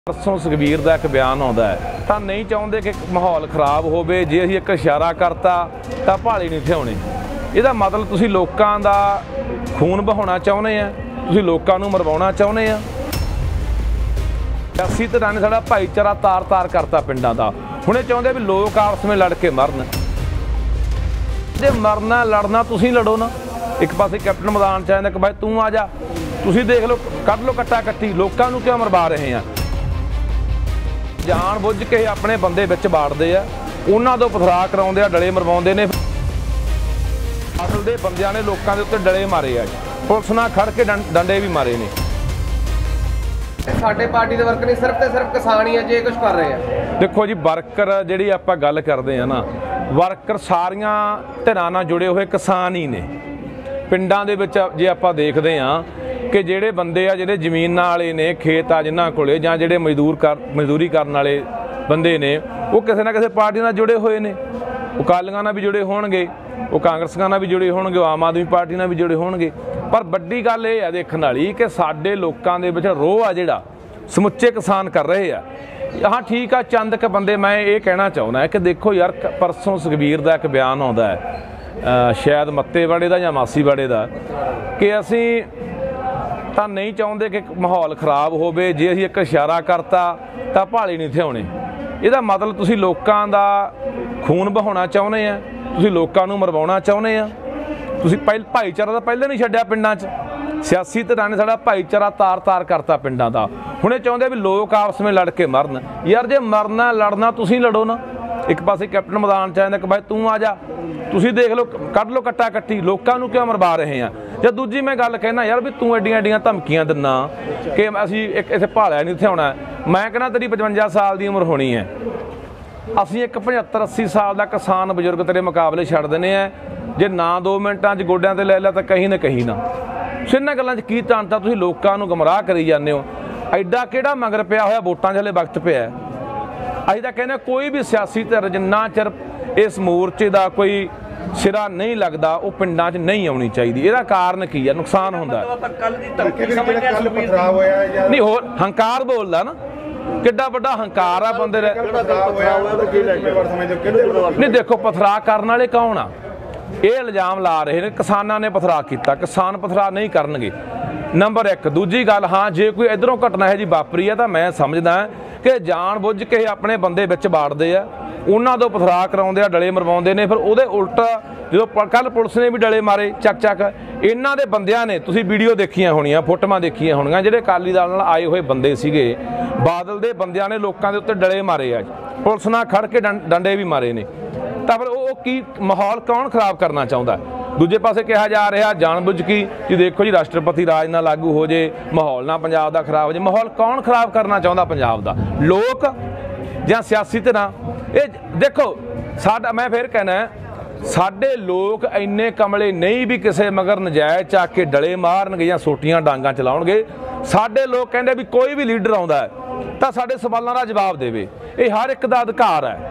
परसों सुखबीर का एक बयान आता है तो नहीं चाहते कि माहौल खराब हो जे असीं एक इशारा करता तो भाले नहीं थे आने। यदा मतलब तुसीं लोकां दा खून बहाउणा चाहुंदे आ, तुसीं लोकां नूं मरवाउणा चाहुंदे आ। सियासी धिरां ने साडा भाईचारा तार तार करता पिंडां दा। हुण ये चाहुंदे भी लोग आपस में लड़ के मरन। जे मरना लड़ना तुसीं लड़ो ना। एक पासे कैप्टन मैदान च आंदा कि भाई तूं आ जा, तुसीं देख लो कढ लो कट्टा कट्टी, लोकां नूं क्यों मरवा रहे हैं। जान बुझ के अपने बंदे विच बाड़दे आ, उन्हां तों पथरा कराउंदे आ, डले मरवाउंदे ने। असल दे बंदियां ने लोकां दे उत्ते डले मारे आ, पुलिस नाल खड़ के डंडे भी मारे ने। साडे पार्टी दे वर्कर नहीं सिर्फ ते सिर्फ किसान ही जे कुछ कर रहे हैं। देखो जी, वर्कर जिहड़ी आपां गल करदे आ ना, वर्कर सारियां धिरां नाल जुड़े हुए किसान ही ने। पिंडां दे विच जे आपां देखदे आ कि ਜਿਹੜੇ ਬੰਦੇ ਆ ਜਿਹੜੇ ਜ਼ਮੀਨਾਂ ਵਾਲੇ ਨੇ, ਖੇਤ ਆ ਜਿਨ੍ਹਾਂ ਕੋਲੇ, ਜਾਂ ਜਿਹੜੇ ਮਜ਼ਦੂਰੀ ਕਰਨ ਵਾਲੇ ਬੰਦੇ ਨੇ, ਉਹ ਕਿਸੇ ਨਾ ਕਿਸੇ ਪਾਰਟੀ ਨਾਲ ਜੁੜੇ ਹੋਏ ਨੇ। ਉਹ ਅਕਾਲੀਆਂ ਨਾਲ ਵੀ ਜੁੜੇ ਹੋਣਗੇ, ਉਹ ਕਾਂਗਰਸੀਆਂ ਨਾਲ ਵੀ ਜੁੜੇ ਹੋਣਗੇ, ਉਹ ਆਮ ਆਦਮੀ ਪਾਰਟੀ ਨਾਲ ਵੀ ਜੁੜੇ ਹੋਣਗੇ। ਪਰ ਵੱਡੀ ਗੱਲ ਇਹ ਆ ਦੇਖਣ ਵਾਲੀ ਕਿ ਸਾਡੇ ਲੋਕਾਂ ਦੇ ਵਿੱਚ ਰੋਹ ਆ ਜਿਹੜਾ ਸਮੁੱਚੇ ਕਿਸਾਨ ਕਰ ਰਹੇ ਆ। ਹਾਂ ਠੀਕ ਆ, ਚੰਦ ਕੁ ਬੰਦੇ ਮੈਂ ਇਹ ਕਹਿਣਾ ਚਾਹੁੰਦਾ ਕਿ ਦੇਖੋ ਯਾਰ, ਪਰਸੋਂ ਸੁਖਬੀਰ ਦਾ ਇੱਕ ਬਿਆਨ ਆਉਂਦਾ ਹੈ, ਸ਼ਾਇਦ ਮੱਤੇਵਾੜੇ ਦਾ ਜਾਂ ਮਾਸੀਵਾੜੇ ਦਾ, ਕਿ ਅਸੀਂ ਤਾਂ नहीं चाहते कि माहौल खराब हो जे असीं एक इशारा करता तो भाले नहीं थे आने। यदा मतलब तुसीं लोकां दा खून बहाउणा चाहुंदे आ, तुसीं लोकां नूं मरवाउणा चाहुंदे आ। तुसीं भाईचारा तो पहले नहीं छड्डिया पिंडां च। सियासी धिरां ने साडा भाईचारा तार तार करता पिंडां दा। हुण ये चाहुंदे भी लोग आपस में लड़ के मरन। यार जे मरना लड़ना तुसीं लड़ो ना। एक पासे कैप्टन मैदान च आंदा कि भाई तूं आ जा, तुसीं देख लो कढ लो कट्टा कट्टी, लोकां नूं क्यों मरवा रहे हैं। ਜਾਂ ਦੂਜੀ ਮੈਂ ਗੱਲ ਕਹਿਣਾ ਯਾਰ ਵੀ ਤੂੰ ਐਡੀਆਂ ਧਮਕੀਆਂ ਦਿੰਦਾ ਕਿ ਅਸੀਂ ਇੱਕ ਇੱਥੇ ਭਾਲਿਆ ਨਹੀਂ ਇੱਥੇ ਆਉਣਾ। ਮੈਂ ਕਹਿੰਦਾ ਤੇਰੀ 55 ਸਾਲ ਦੀ ਉਮਰ ਹੋਣੀ ਹੈ, ਅਸੀਂ ਇੱਕ 75-80 ਸਾਲ ਦਾ ਕਿਸਾਨ ਬਜ਼ੁਰਗ ਤੇਰੇ ਮੁਕਾਬਲੇ ਛੱਡ ਦਿੰਦੇ ਆ। ਜੇ ਨਾ 2 ਮਿੰਟਾਂ 'ਚ ਗੋਡਿਆਂ 'ਤੇ ਲੈ ਲਿਆ ਤਾਂ ਕਹੀਂ ਨਾ ਕਹੀਂ ਨਾ। ਇਹਨਾਂ ਗੱਲਾਂ 'ਚ ਕੀ ਤਾਂਤਾ, ਤੁਸੀਂ ਲੋਕਾਂ ਨੂੰ ਗੁੰਮਰਾਹ ਕਰੀ ਜਾਂਦੇ ਹੋ। ਐਡਾ ਕਿਹੜਾ ਮਗਰ ਪਿਆ ਹੋਇਆ, ਵੋਟਾਂ 'ਚ ਹਲੇ ਵਕਤ ਪਿਆ। ਅਸੀਂ ਤਾਂ ਕਹਿੰਦੇ ਕੋਈ ਵੀ ਸਿਆਸੀ ਧਿਰ ਜਿੰਨਾ ਚਿਰ ਇਸ ਮੋਰਚੇ ਦਾ ਕੋਈ ਸਿਰਾ ਨਹੀਂ ਲੱਗਦਾ, ਉਹ ਪਿੰਡਾਂ 'ਚ ਨਹੀਂ ਆਉਣੀ ਚਾਹੀਦੀ। ਇਹਦਾ ਕਾਰਨ ਕੀ ਹੈ? ਨੁਕਸਾਨ ਹੁੰਦਾ ਨਹੀਂ, ਹੋਰ ਹੰਕਾਰ ਬੋਲਦਾ ਨਾ, ਕਿੱਡਾ ਵੱਡਾ ਹੰਕਾਰ ਆ ਬੰਦੇ ਦਾ। ਨਹੀਂ ਦੇਖੋ, ਪਥਰਾ ਕਰਨ ਵਾਲੇ ਕੌਣ ਆ? ਇਹ ਇਲਜ਼ਾਮ ਲਾ ਰਹੇ ਨੇ ਕਿਸਾਨਾਂ ਨੇ ਪਥਰਾ ਕੀਤਾ। ਕਿਸਾਨ ਪਥਰਾ ਨਹੀਂ ਕਰਨਗੇ, ਨੰਬਰ 1। ਦੂਜੀ ਗੱਲ, ਹਾਂ ਜੇ ਕੋਈ ਇੱਧਰੋਂ ਘਟਨਾ ਇਹੋ ਜਿਹੀ ਵਾਪਰੀ ਆ ਤਾਂ ਮੈਂ ਸਮਝਦਾ ਕਿ ਜਾਣ ਬੁੱਝ ਕੇ ਆਪਣੇ ਬੰਦੇ ਵਿੱਚ ਬਾੜਦੇ ਆ, ਉਹਨਾਂ ਤੋਂ ਪਥਰਾ ਕਰਾਉਂਦੇ ਆ, ਡਲੇ ਮਰਵਾਉਂਦੇ ਨੇ। ਫਿਰ ਉਹਦੇ ਉਲਟ ਜਦੋਂ ਕੱਲ ਪੁਲਿਸ ਨੇ ਵੀ ਡਲੇ ਮਾਰੇ ਚੱਕ ਇਹਨਾਂ ਦੇ ਬੰਦਿਆਂ ਨੇ, ਤੁਸੀਂ ਵੀਡੀਓ ਦੇਖੀਆਂ ਹੋਣੀਆਂ, ਫੋਟੋਆਂ ਦੇਖੀਆਂ ਹੋਣੀਆਂ, ਜਿਹੜੇ ਅਕਾਲੀ ਦਲ ਨਾਲ ਆਏ ਹੋਏ ਬੰਦੇ ਸੀਗੇ, ਬਾਦਲ ਦੇ ਬੰਦਿਆਂ ਨੇ ਲੋਕਾਂ ਦੇ ਉੱਤੇ ਡਲੇ ਮਾਰੇ ਆ, ਪੁਲਿਸ ਨਾਲ ਖੜ ਕੇ ਡੰਡੇ ਵੀ ਮਾਰੇ ਨੇ। ਤਾਂ ਫਿਰ ਉਹ ਕੀ ਮਾਹੌਲ ਕੌਣ ਖਰਾਬ ਕਰਨਾ ਚਾਹੁੰਦਾ? ਦੂਜੇ ਪਾਸੇ ਕਿਹਾ ਜਾ ਰਿਹਾ ਜਾਣ ਬੁੱਝ ਕੇ ਜੀ ਦੇਖੋ ਜੀ ਰਾਸ਼ਟਰਪਤੀ ਰਾਜ ਨਾ ਲਾਗੂ ਹੋ ਜੇ, ਮਾਹੌਲ ਨਾ ਪੰਜਾਬ ਦਾ ਖਰਾਬ ਹੋ ਜੇ। ਮਾਹੌਲ ਕੌਣ ਖਰਾਬ ਕਰਨਾ ਚਾਹੁੰਦਾ ਪੰਜਾਬ ਦਾ? ਲੋਕ ਜਾਂ ਸਿਆਸੀ ਧਿਰਾਂ? ਇਹ ਦੇਖੋ ਸਾਡਾ, ਮੈਂ ਫਿਰ ਕਹਿਣਾ, ਸਾਡੇ ਲੋਕ ਇੰਨੇ ਕਮਲੇ ਨਹੀਂ ਵੀ ਕਿਸੇ ਮਗਰ ਨਜਾਇਜ਼ ਚੱਕ ਕੇ ਡਲੇ ਮਾਰਨਗੇ ਜਾਂ ਸੋਟੀਆਂ ਡਾਂਗਾਂ ਚਲਾਉਣਗੇ। ਸਾਡੇ ਲੋਕ ਕਹਿੰਦੇ ਵੀ ਕੋਈ ਵੀ ਲੀਡਰ ਆਉਂਦਾ ਤਾਂ ਸਾਡੇ ਸਵਾਲਾਂ ਦਾ ਜਵਾਬ ਦੇਵੇ। ਇਹ ਹਰ ਇੱਕ ਦਾ ਅਧਿਕਾਰ ਹੈ।